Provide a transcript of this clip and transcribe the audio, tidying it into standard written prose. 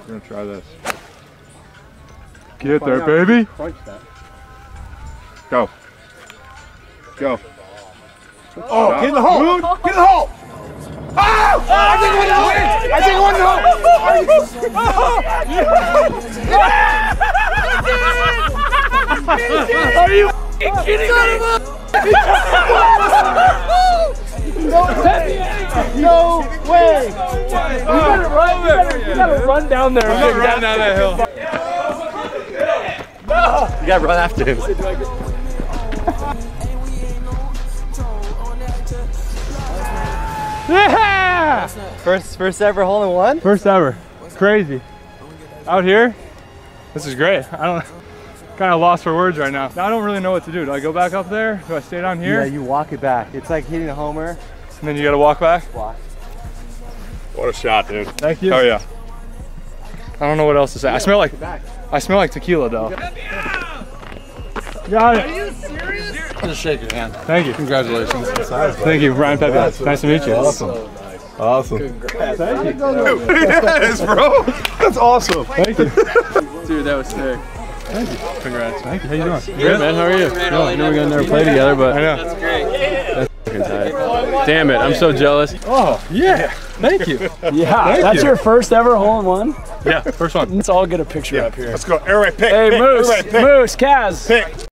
We're gonna try this. Get there, baby. Crunch that. Go. Go. Oh, get in the hole! Get in the hole! Oh! I think one hole! I think one hole! Are you kidding me? No way! You gotta run down there. I'm not running down that hill. You gotta run after him. Yeah! First ever hole in one? First ever. Crazy. Out here, this is great. I don't, kind of lost for words right now. I don't really know what to do. Do I go back up there? Do I stay down here? Yeah, you walk it back. It's like hitting a homer. And then you gotta walk back? Walk. What a shot, dude. Thank you. Oh yeah. I don't know what else to say. I smell like tequila though. Got it. Are you serious? Just shake your hand. Thank you. Congratulations. Thank you, Brian Pepiot. Nice to meet you. Awesome. Awesome. Congrats. Thank you. Yes, bro. That's awesome. Thank you. Dude, that was sick. Thank you. Congrats. Thank you. How you doing? Good, man. How are you? I know we're gonna never play together, but I know. that's great. That's fucking tight. Damn it, I'm so jealous. Oh, yeah. Thank you. Yeah, that's your first ever hole in one? Yeah, first one. Let's all get a picture up here. Let's go. Everybody pick. Hey, pick. Moose. Everybody pick. Moose, Kaz. Pick.